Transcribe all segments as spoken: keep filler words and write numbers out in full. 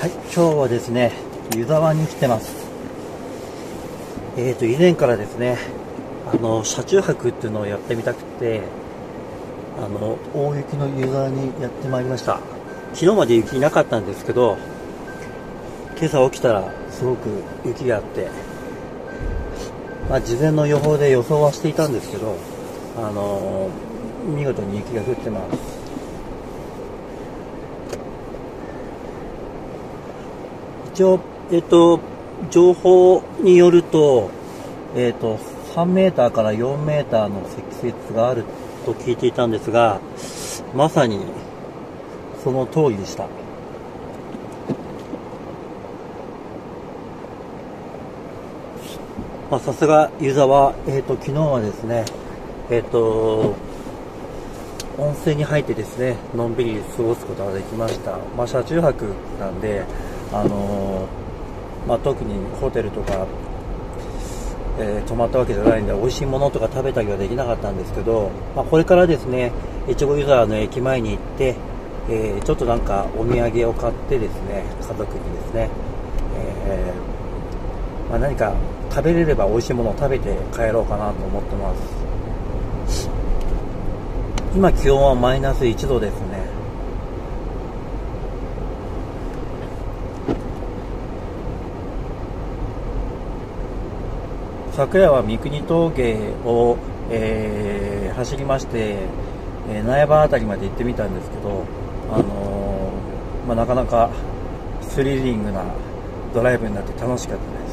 はい、今日はですね、湯沢に来てます。えーと、以前からですね、あの、車中泊っていうのをやってみたくて、あの、大雪の湯沢にやってまいりました。昨日まで雪なかったんですけど、今朝起きたらすごく雪があって、まあ、事前の予報で予想はしていたんですけど、あの、見事に雪が降ってます。一応、えっと、情報によると、えっと、さんメーターからよんメーターの積雪があると聞いていたんですが、まさにその通りでした。まあ、さすが湯沢、えっと、昨日はですね、えっと、温泉に入ってですね、のんびり過ごすことができました。まあ、車中泊なんで、あのーまあ、特にホテルとか、えー、泊まったわけじゃないんで美味しいものとか食べたりはできなかったんですけど、まあ、これからですね、越後湯沢の駅前に行って、えー、ちょっとなんかお土産を買ってですね、家族にですね、えーまあ、何か食べれれば美味しいものを食べて帰ろうかなと思ってます。今気温はマイナスいちどですね。昨夜は三国峠を、えー、走りまして、えー、苗場あたりまで行ってみたんですけど、あのーまあ、なかなかスリリングなドライブになって楽しかったです。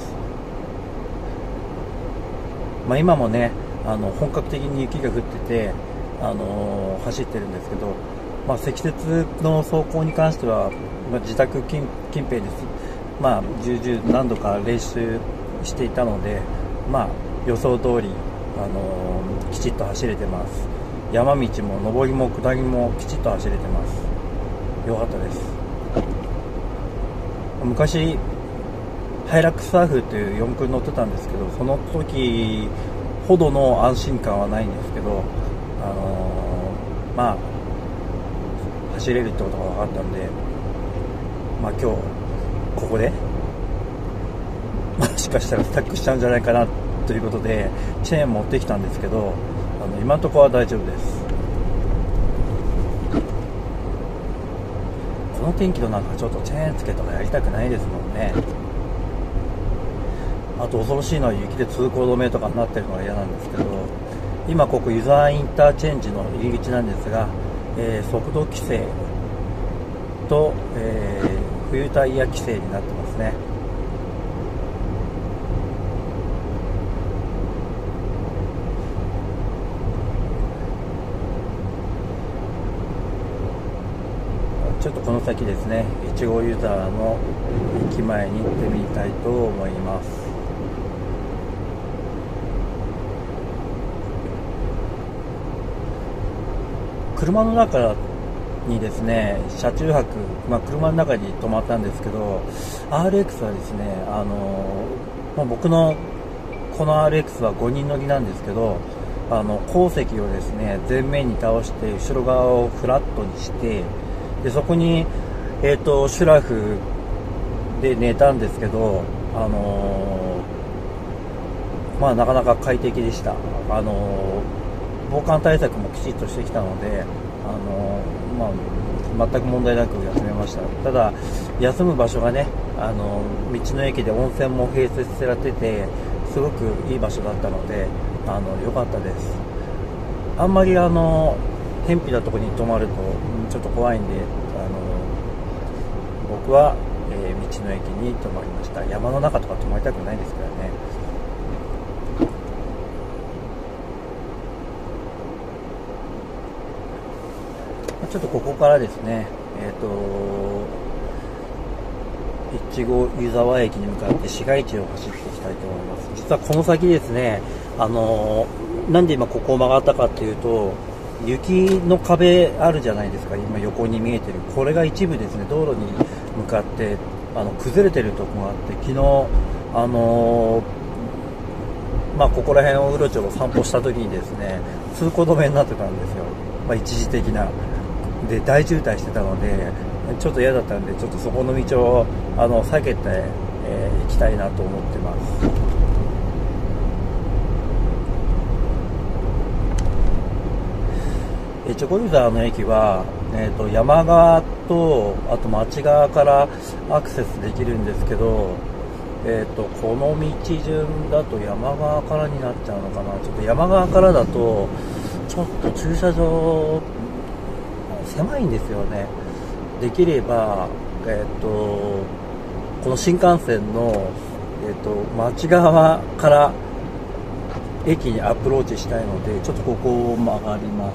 まあ、今もね、あの本格的に雪が降ってて、あのー、走ってるんですけど、まあ、積雪の走行に関しては、まあ、自宅 近, 近辺です。まあ、重々何度か練習していたので、まあ、予想通り、あのー、きちっと走れてます。山道も上りも下りもきちっと走れてます。よかったです。昔ハイラックスサーフっていう四駆乗ってたんですけど、その時ほどの安心感はないんですけど、あのー、まあ走れるってことが分かったんで、まあ今日ここでもしかしたらスタックしちゃうんじゃないかなということでチェーン持ってきたんですけど、あの今のところは大丈夫です。この天気の中ちょっとチェーンつけとかやりたくないですもんね。あと恐ろしいのは雪で通行止めとかになってるのが嫌なんですけど、今ここ湯沢インターチェンジの入り口なんですが、えー、速度規制と、えー、冬タイヤ規制になってますね。ちょっとこの先ですね、越後湯沢の駅前に行ってみたいと思います。車の中にですね、車中泊、まあ、車の中に泊まったんですけど、 アールエックス はですね、あのまあ、僕のこの アールエックス はごにん乗りなんですけど、あの後席をですね前面に倒して後ろ側をフラットにして、でそこに、えーと、シュラフで寝たんですけど、あのー、まあなかなか快適でした。あのー、防寒対策もきちっとしてきたので、あのー、まあ、全く問題なく休めました。ただ休む場所がね、あのー、道の駅で温泉も併設されててすごくいい場所だったので、あの良かったです。あんまりあの偏僻なところに泊まるとちょっと怖いんで、あの僕は、えー、道の駅に泊まりました。山の中とか泊まりたくないですからね。ちょっとここからですね、えっと越後湯沢駅に向かって市街地を走っていきたいと思います。実はこの先ですね、あのなんで今ここを曲がったかっていうと、雪の壁あるじゃないですか、今横に見えてる。これが一部ですね、道路に向かってあの崩れてるところがあって、昨日あのー、まあここら辺をうろちょろ散歩した時にですね、通行止めになってたんですよ。まあ、一時的なで大渋滞してたので、 ちょっと嫌だったんで、ちょっとそこの道をあの避けて、えー、行きたいなと思ってます。越後湯沢の駅は、えー、と山側とあと町側からアクセスできるんですけど、えー、とこの道順だと山側からになっちゃうのかな。ちょっと山側からだとちょっと駐車場狭いんですよね。できれば、えー、とこの新幹線の、えー、と町側から駅にアプローチしたいので、ちょっとここを曲がります。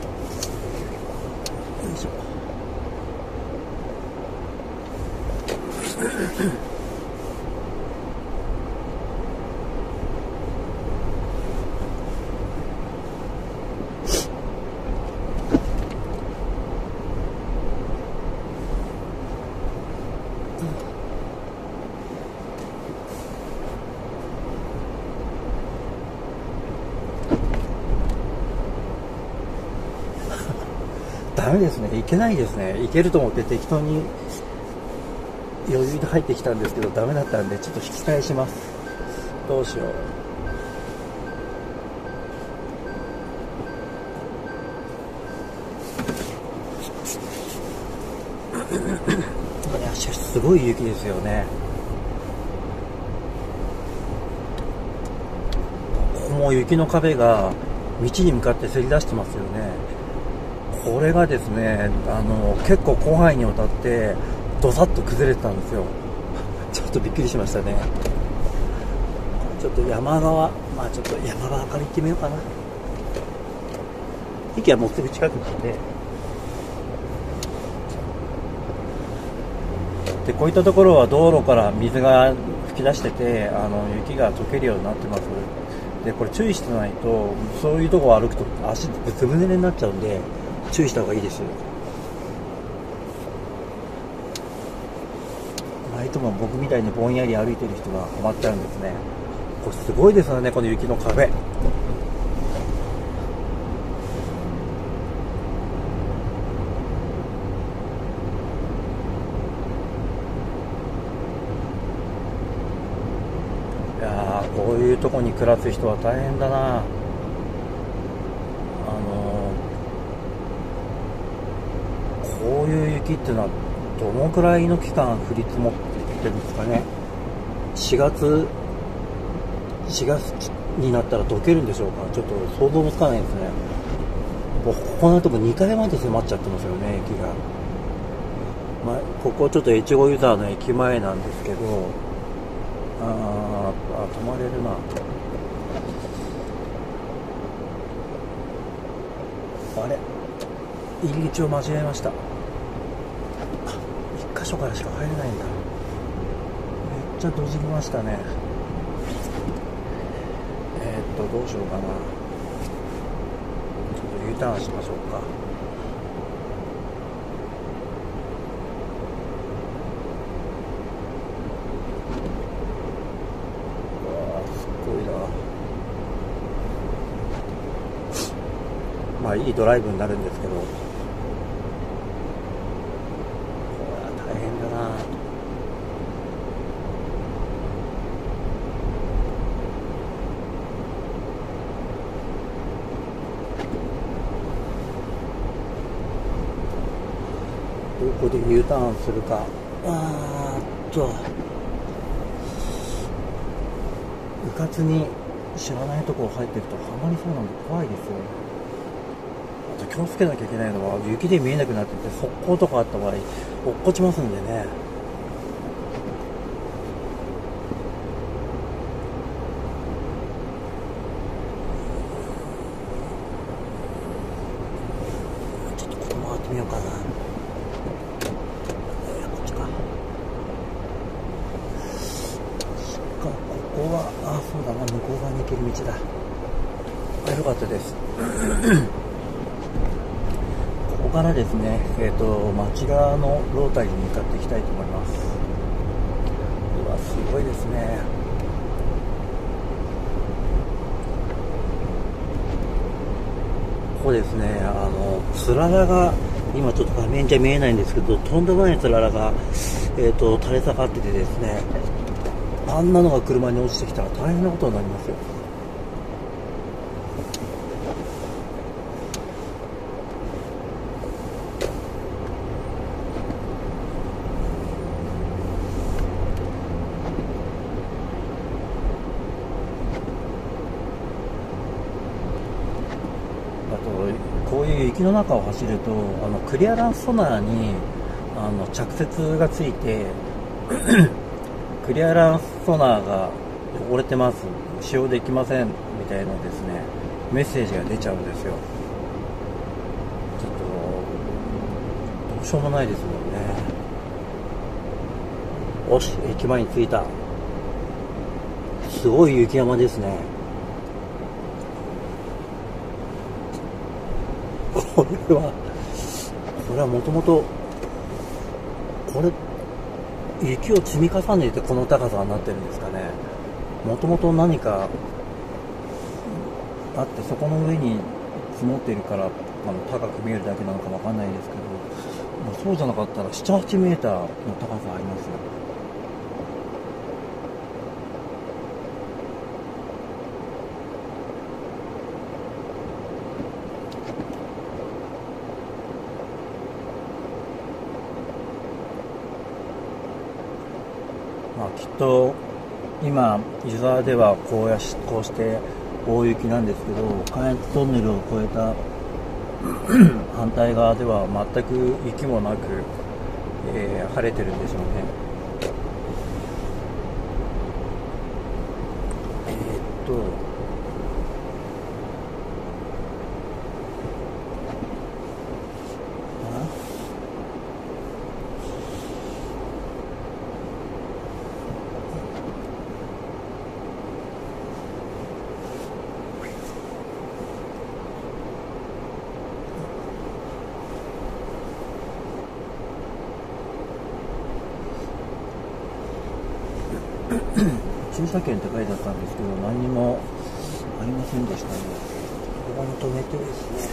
ダメですね、行けないですね。行けると思って適当に余裕で入ってきたんですけど、ダメだったんでちょっと引き返します。どうしよう。いや、すごい雪ですよね。ここも雪の壁が道に向かってせり出してますよね。これがですね、あの結構広範囲にわたってどさっと崩れてたんですよ。ちょっとびっくりしましたね。ちょっと山側、まあちょっと山側から行ってみようかな。駅はもうすぐ近くなんで。で、こういったところは道路から水が噴き出してて、あの雪が溶けるようになってます。で、これ注意してないと、そういうところを歩くと足ずぶ濡れになっちゃうんで、注意した方がいいですよ。いつも僕みたいにぼんやり歩いてる人が困っちゃうんですね。これすごいですよね、この雪の壁。いやー、こういうとこに暮らす人は大変だな。こういう雪っていうのはどのくらいの期間降り積もってるんですかね。しがつしがつになったら溶けるんでしょうか。ちょっと想像もつかないですね。もうここのとこにかいまで迫っちゃってますよね、雪が。まあ、ここちょっと越後湯沢の駅前なんですけど、あーあ、止まれるな。あれ、入り口を間違えました。一箇所からしか入れないんだ。めっちゃドジりましたね。えー、っとどうしようかな。ちょっと U ターンしましょうか。うわー、すっごいな。まあいいドライブになるんですけど、大変だな。どこで U ターンするか。あーっとうかつに知らないところ入ってるとはまりそうなんで怖いですよ。あと気をつけなきゃいけないのは、雪で見えなくなってて側溝とかあった場合落っこちますんでね。ちょっとここ回ってみようかな。ここは、あ、そうだな、向こう側に行ける道だ。あ、よかったです。ここからですね、えっと、町側のロータリーに向かっていきたいと思います。うわ、すごいですね。ここですね、あの、つららが今ちょっと画面じゃ見えないんですけど、とんでもないつららが、えー、と垂れ下がっててですね、あんなのが車に落ちてきたら大変なことになりますよ。あとこういう雪の中を走ると、あのクリアランスソナーにあの着雪がついてクリアランスソナーが汚れてます、使用できませんみたいなですね、メッセージが出ちゃうんですよ。ちょっとどうしようもないですもんね。よし、駅前に着いた。すごい雪山ですね。これはこれはもともとこれ雪を積み重ねてこの高さになってるんですかね。もともと何かあってそこの上に積もっているから、あの高く見えるだけなのかわかんないですけど、まあ、そうじゃなかったらなな、はちメーターの高さありますよ。まあ、きっと今湯沢ではこうやしこうして大雪なんですけど、関越トンネルを越えた反対側では全く雪もなく、えー晴れてるんでしょうね。えーっと駐車券って書いてあったんですけど、何にもありませんでしたね。ここに止めてですね、